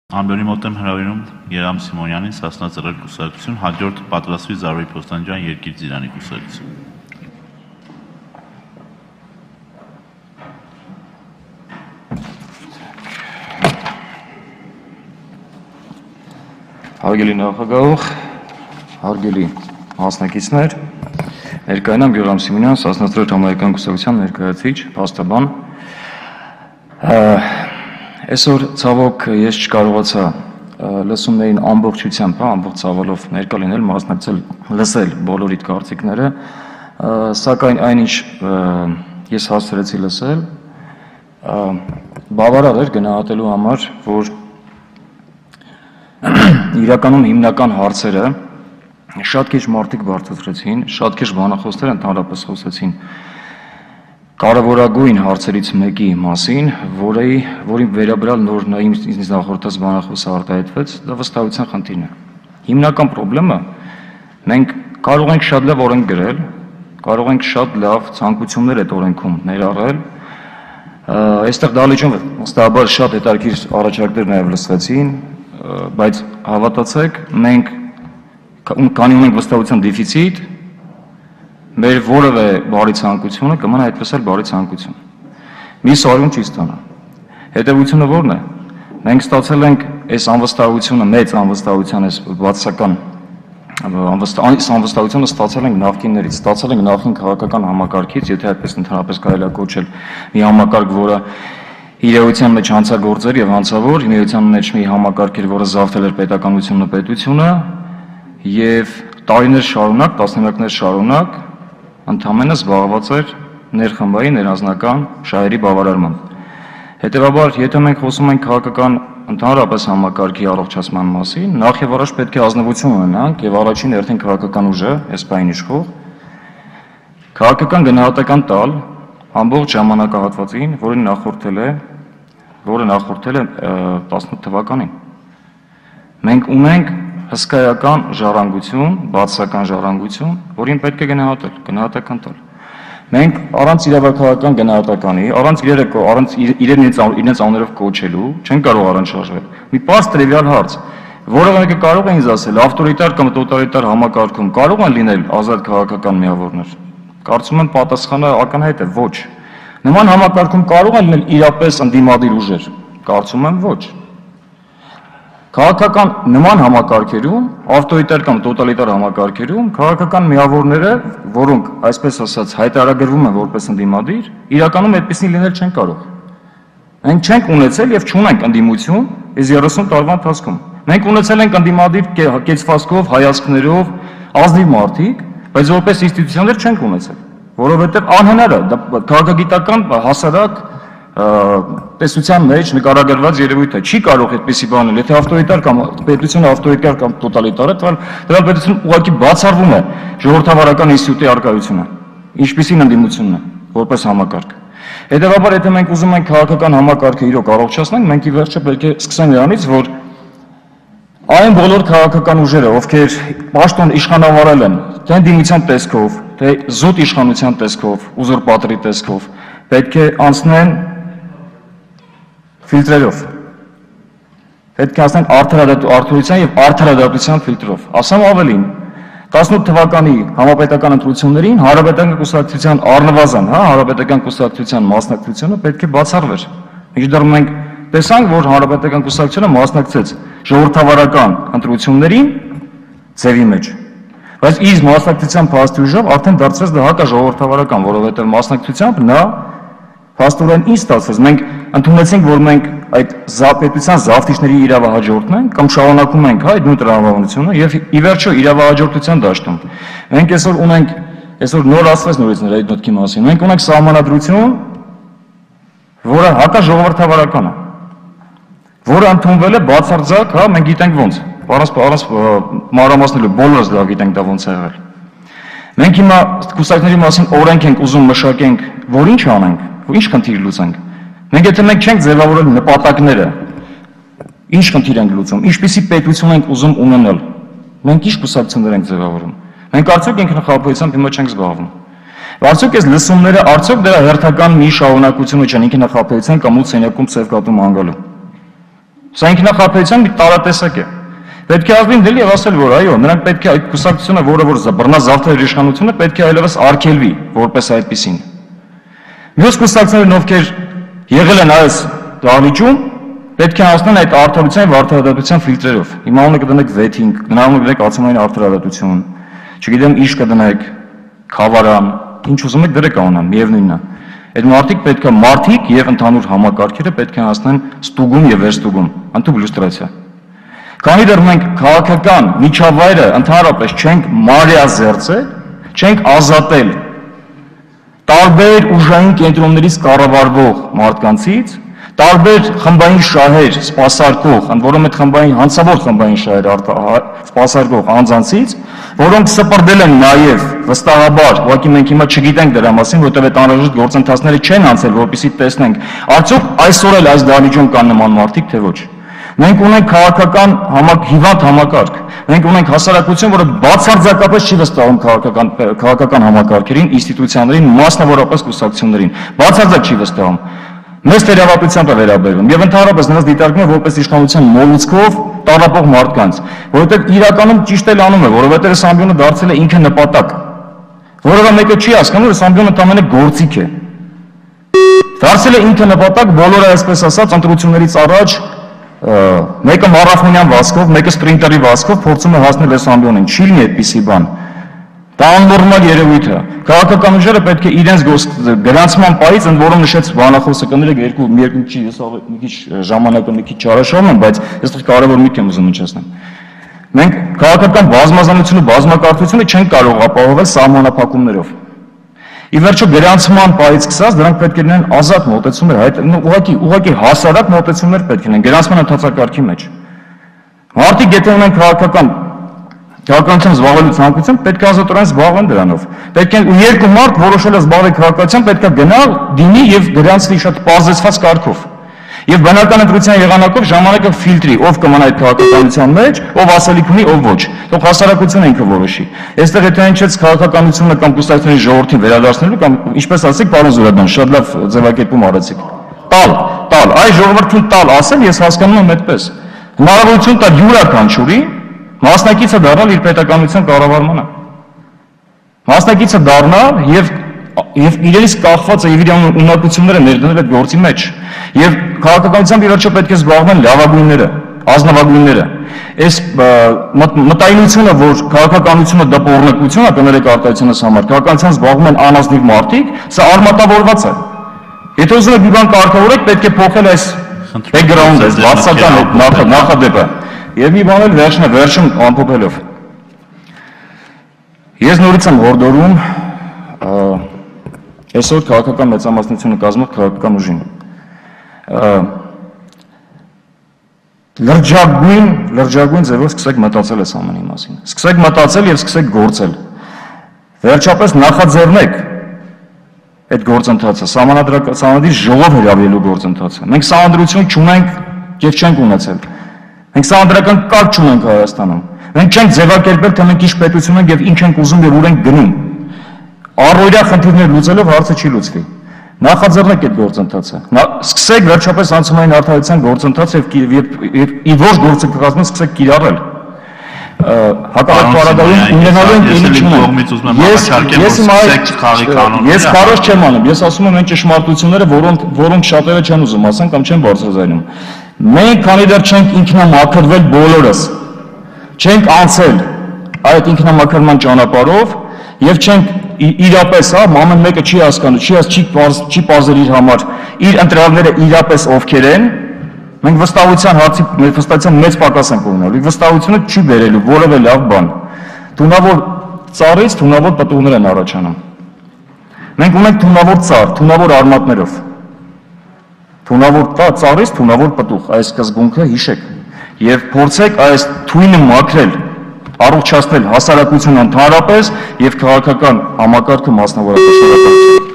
Ամբյոնի մոտ եմ հրավիրում Երամ Սիմոնյանին, Սասնա Ծռեր կուսակցություն, հաջորդ պատրաստվի Զարուհի Փոստանջյան, Երկիր Ծիրանի կուսակցություն։ Հարգելի նախագահող, հարգելի մասնակիցներ, ներկայացնում եմ Երամ Սիմոնյան, Սասնա Ծռեր համայնքային կուսակցության ներկայացուցիչ, փաստաբան։ Այսօր ցավոք ես չկարողացա լսումներին ամբողջությամբ, ամբողջ ցավալով ներկա լինել, մասնակցել, լսել բոլորիդ կարծիքները, սակայն այնինչ ես հասցրեցի լսել, բավարար էր գնահատելու համար, որ իրականում հիմնական հարցերը շատ քիչ մարդիկ բարձրացրեցին, շատ քիչ բանախոսներ ընդհանրապես խոսեցին կարևորագույն հարցերից մեկի մասին, որին վերաբերյալ նոր ինձ նախորդած բանախոսը արտահայտվեց, դա վստահության խնդիրն է։ Հիմնական խնդրեմը մենք կարող ենք շատ լավ օրենք գրել, կարող ենք շատ լավ ցանկություններ այդ օրենքում ներառել, այստեղ դալիճում վստահաբար շատ հետաքրքիր առաջարկներ նաև լսվեցին, բայց հավատացեք, մենք քանի ունենք վստահության դեֆիցիտ, մեր որևէ բարի ցանկությունը կմնա այդպես էլ բարի ցանկություն։ Մի սարուն չի ստանա։ Հետևությունը ո՞րն է։ Մենք ստացել ենք այս անվստահությունը, մեծ անվստահության այս բացասական անվստահությունը ստացել ենք նախկիններից, ստացել ենք նախկին քաղաքական համակարգից, եթե այդպես ընդհանրապես կարելի է կոչել մի համակարգ, որը իրեության մեջ հանցագործեր եւ հանցավոր, իրեության մեջ մի համակարգ էր, որը զավթել էր պետականությունն ու պետությունը, եւ տարիներ շարունակ, տասնամյակներ շարունակ ընդհանրապես զբաղված էր ներխմբային ներանձնական շահերի բավարարմամբ։ Հետևաբար, եթե մենք խոսում ենք քաղաքական ընդհանրապես համակարգի առողջացման մասին, նախ եւ առաջ պետք է ազնվություն ունենանք եւ առաջին հերթին քաղաքական ուժը, այս բային իշխող, քաղաքական գնահատական տալ ամբողջ ժամանակահատվածին, որը նախորդել է 18 թվականին։ Մենք ունենք հսկայական ժառանգություն, բացասական ժառանգություն, որին պետք է գնահատական տալ։ Մենք առանց իրավաքաղաքական գնահատականի, առանց իրենց անուններով կոչելու, չեն կարող առանձնարժվել։ Մի պարզ տրիվիալ հարց, որը մեկը կարող է ինձ ասել, ավտորիտար կամ տոտալիտար համակարգում կարող են լինել ազատ քաղաքական միավորներ։ Կարծում եմ պատասխանը ակնհայտ է, ոչ։ Նման համակարգում կարող են լինել իրապես ընդդիմադիր ուժեր։ Կարծում եմ ոչ։ Քաղաքական նման համակարգերում, ավտորիտար կամ տոտալիտար համակարգերում, քաղաքական միավորները, որոնք, այսպես ասած, հայտարարագրվում են որպես ընդդիմադիր, իրականում այդպեսին լինել չեն կարող։ Մենք չենք ունեցել եւ չունենք ընդդիմություն այս 30 տարվա ընթացքում։ Մենք ունեցել ենք ընդդիմադիր կեցվածքով, հայացքներով, ազնիվ մարդիկ, բայց որպես ինստիտուցիաներ չենք ունեցել, որովհետեւ անհնար է, քաղաքագիտական հասարակ տեսության մեջ նկարագրված երևույթ է, չի կարող այդպիսի բան լինել, եթե ավտորիտար կամ պետությունը ավտորիտար կամ տոտալիտար է, տվյալ պետությունը ուղղակի բացառվում է ժողովրդավարական ինստիտուտի առկայությունը, ինչպիսին ընդդիմությունն է, որպես համակարգ։ Հետևաբար, եթե մենք ուզում ենք քաղաքական համակարգը իրոք առողջացնենք, մենք ի վերջո պետք է սկսենք նրանից, որ այն բոլոր քաղաքական ուժերը, ովքեր պաշտոն իշխանավարել են, թե ընդդիմության տեսքով, թե զուտ իշխանության տեսքով, ուզուրպատորի տեսքով, պետք է անցնեն ֆիլտրերով, պետք է ասենք արդարության եւ արդարադատության ֆիլտրով։ Ասեմ ավելին, 18 թվականի համապետական ընտրություններին Հանրապետական կուսակցության առնվազն, Հանրապետական կուսակցության մասնակցությունը պետք է բացառվեր։ Մինչդեռ մենք տեսանք, որ Հանրապետական կուսակցությունը մասնակցեց ժողովրդավարական ընտրություններին ձևի մեջ, բայց իր մասնակցության փաստի ուժով արդեն դարձրեց դա հակաժողովրդավարական, որովհետեւ մասնակցությամբ նա փաստորեն ինչ ստացվեց, մենք ընդունեցինք, որ մենք այդ պետության զավթիչների իրավահաջորդն ենք կամ շարունակում ենք այդ նույն տրամաբանությունը եւ ի վերջո իրավահաջորդության դաշտում։ Մենք այսօր նոր ասվեց նորից այդ նոտքի մասին, մենք ունենք սահմանադրություն, որը հակաժողովրդավարական է, որը ընդունվել է բացարձակ, մենք գիտենք ոնց, առանց մանրամասնելու բոլորս լավ գիտենք դա ոնց է եղել։ Մենք հիմա կուսակցների մասին օրենք ենք ուզում մշակենք, որ ինչ անենք, ինչ խնդիր լուծենք։ Մենք եթե մենք չենք ձևավորել նպատակները, ինչ խնդիր ենք լուծում, ինչպիսի պետություն ենք ուզում ունենալ, մենք ինչ կուսակցություններ ենք ձևավորում։ Մենք արդյոք ինքնախապեյությամբ հիմա չենք զբաղվում։ Արդյոք այս լսումները, արդյոք դրա հերթական մի շարունակությունը չեն ինքնախապեյության կամ ու սենյակում սև կատու մանգալու։ Սա ինքնախապեյության մի տարատեսակ է։ Պետք է ազգին դելի եւ ասել, որ այո, նրանք պետք է այդ կուսակցությունը, որը որ բռնազավթել իշխանությունը, պետք է այլևս արգելվի որպես այդպեսին։ Մյուս կուսակցություններն, ովքեր եղել են այս դահլիճում, պետք է անցնեն այդ արդարության եւ արդարադատության ֆիլտրերով։ Հիմա ունեք կդնեք վեթինգ, գնալու եք ացումային արդարադատություն, չգիտեմ, ինչ կդնեք, խավարան, ինչ ուզում եք դրեք անան, միևնույնն է։ Այդ մարդիկ պետք է մարդիկ եւ ընդհանուր համակարգերը պետք է անցնեն ստուգում եւ վերստուգում, ընդհանուր լյուստրացիա։ Քանի դեռ մենք քաղաքական միջավայրը ընդհանրապես չենք մարիազերծել, չենք ազատել տարբեր ուժային կենտրոններից կառավարվող մարդկանցից, տարբեր խմբային շահեր սպասարկող, ընդ որում այդ խմբային հանցավոր խմբային շահեր սպասարկող անձանցից, որոնք սպրդել են նաև վստահաբար, ուղղակի մենք հիմա չգիտենք դրա մասին, որտեղ այդ անհրաժեշտ գործընթացները չեն անցել, որպեսզի տեսնենք, արդյոք այսօր էլ այս դահլիճում կան նման մարդիկ, թե ոչ։ Մենք ունենք քաղաքական հիվանդ համակարգ, մենք ունենք հասարակություն, որը բացարձակապես չի վստահում քաղաքական համակարգերին, ինստիտուցիաներին, մասնավորապես կուսակցություններին, բացարձակ չի վստահում։ Մեծ թերավատությամբ է վերաբերվում եւ ընդհանրապես նրանց դիտարկում է որպես իշխանության մոլուցքով տարապող մարդկանց, որովհետեւ իրականում ճիշտ էլ անում է, որովհետեւ այս ամբիոնը դարձել է ինքը նպատակ։ Որովհետեւ մեկը չի հասկանում, որ այս ամբիոնը ընդամենը գործիք է։ Դարձել է ինքը նպատակ, բոլորը այսպես ասած ընտրություններից առաջ մեկը մարաթոնյան վազքով, մեկը սպրինտերի վազքով փորձում է հասնել այս ամբիոնին։ Չի լինի այդպիսի բան։ Դա աննորմալ երևույթ է։ Քաղաքական ուժերը պետք է իրենց գրանցման պայից, ընդ որում նշեց բանախոսը կներեք մի քիչ ժամանակը մի քիչ չարաշահում եմ, բայց ես կարևոր միտք եմ ուզում հնչեցնել։ Մենք քաղաքական բազմազանությունը, բազմակարծությունը չենք կարող ապահովել սահմանափակումներով։ Ի վերջո գրանցման պայից սկսած դրանք պետք է լինեն ազատ մոտեցումներ, ուղղակի հասարակ մոտեցումներ պետք է լինեն գրանցման ընթացակարգի մեջ։ Մարդիկ եթե ունեն քաղաքականությամբ զբաղվելու ցանկություն, պետք է ազատորեն զբաղվեն դրանով։ Պետք է երկու մարդ որոշել է զբաղվել քաղաքականությամբ, պետք է գնա, դիմի եւ գրանցվի շատ պարզեցված կարգով։ Եվ բնական ընտրության եղանակով ժամանակը ֆիլտրի, ով կմնա այդ քաղաքականության մեջ, ով ասելիք ունի, ով ոչ։ Թող հասարակությունը ինքը որոշի։ Այստեղ եթե հնչեց քաղաքականությունը կամ կուսակցությունների ժողովրդին վերադարձնելու կամ ինչպես ասեք, պարոն Զուրաբյան, շատ լավ ձևակերպում արեցիք։ Տալ, այ ժողովրդին տալ ասել, ես հասկանում եմ այդպես։ Հնարավորություն տալ յուրաքանչյուրի մասնակիցը դառնալ իր պետականության կառավարմանը։ Մասնակիցը դառնալ եւ իրենից կախված է եւ իր ունակությունները ներդնել այդ գործի մեջ։ Եվ քաղաքականությամբ ի վերջո պետք է զբաղվեն լավագույնները, ազնվագույնները։ Այս մտայնությունը, որ քաղաքականությունը դա պոռնկություն է, կներեք արտահայտությունս համար, քաղաքականությամբ զբաղվում են անազնիվ մարդիկ, սա արմատավորված է։ Եթե ուզում եք մի բան կարգավորեք, պետք է փոխել այս բեքգրաունդը, բացական նախադեպը։ Եվ մի բան էլ վերջում ամփոփելով։ Ես նորից եմ հորդորում այսօր քաղաքական մեծամասնությունը կազմող քաղաքական ուժին։ Լրջագույն ձևով սկսեք մտածել այս ամենի մասին։ Սկսեք մտածել եւ սկսեք գործել։ Վերջապես նախաձեռնեք այդ գործընթացը, սահմանադրական ժողով հրավիրելու գործընթացը։ Մենք սահմանադրություն չունենք եւ չենք ունեցել։ Մենք սահմանադրական կարգ չունենք Հայաստանում։ Մենք չենք ձևակերպել, թե մենք ինչ պետություն ենք եւ ինչ ենք ուզում եւ ուր ենք գնում։ Առօրյա խնդիրներ լուծելով հարցը չի լուծվի։ Նախաձեռնեք այդ գործընթացը։ Սկսեք վերջապես անցումային արդարության գործընթացը եւ ի ոչ գործընթացը սկսեք կիրառել։ Հակառակ պարագայում ունենալու են ես քարոզ չեմ անում, ես ասում եմ այն ճշմարտությունները, որոնք շատերը չեն ուզում ասեն կամ չեն բարձրացնում։ Մենք քանի դեռ չենք ինքնամաքրվել բոլորս, չենք անցել այդ ինքնամաքրման ճանապարհով եւ չենք իրապես, ամեն մեկը չի հասկանում, չի պարզել իր համար, իր ընտրյալները իրապես ովքեր են, մենք վստահության մեծ պակաս ենք ունենալու, վստահությունը չի բերելու որևէ լավ բան, թունավոր ծառից թունավոր պտուղներ են առաջանում, մենք ունենք թունավոր ծառ, թունավոր արմատներով, թունավոր ծառից թունավոր պտուղ, այս սկզբունքը հիշեք եւ փորձեք այս թույնը մաքրել, առողջացնել հասարակությունը ընդհանրապես եւ քաղաքական համակարգը մասնավորապես։